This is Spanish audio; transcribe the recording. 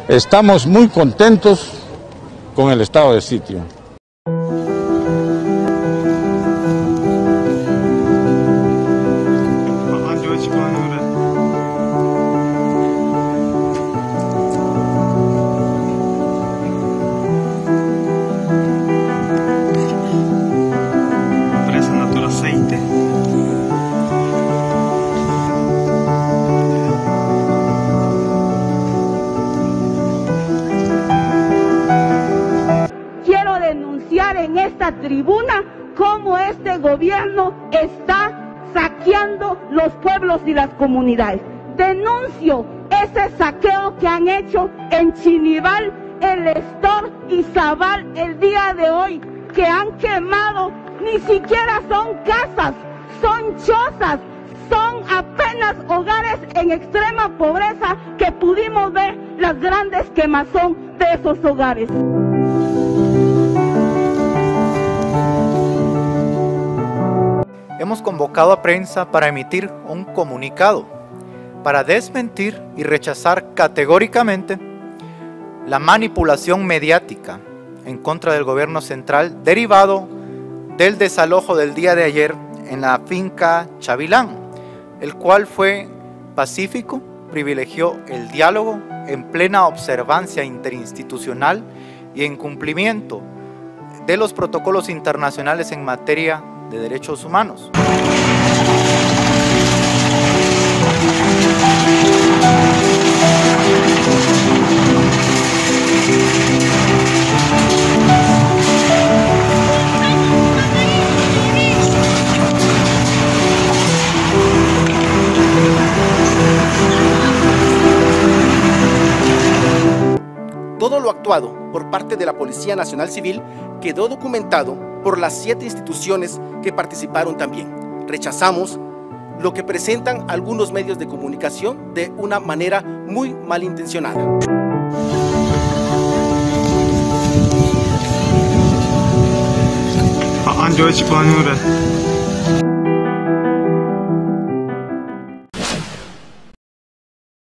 Estamos muy contentos con el estado de sitio. En esta tribuna cómo este gobierno está saqueando los pueblos y las comunidades. Denuncio ese saqueo que han hecho en Chinibal, El Estor y Zabal el día de hoy, que han quemado, ni siquiera son casas, son chozas, son apenas hogares en extrema pobreza que pudimos ver las grandes quemazón de esos hogares. Hemos convocado a prensa para emitir un comunicado para desmentir y rechazar categóricamente la manipulación mediática en contra del gobierno central derivado del desalojo del día de ayer en la finca Chavilán, el cual fue pacífico, privilegió el diálogo en plena observancia interinstitucional y en cumplimiento de los protocolos internacionales en materia de derechos humanos. Todo lo actuado por parte de la Policía Nacional Civil quedó documentado por las 7 instituciones que participaron también. Rechazamos lo que presentan algunos medios de comunicación de una manera muy malintencionada. Anjo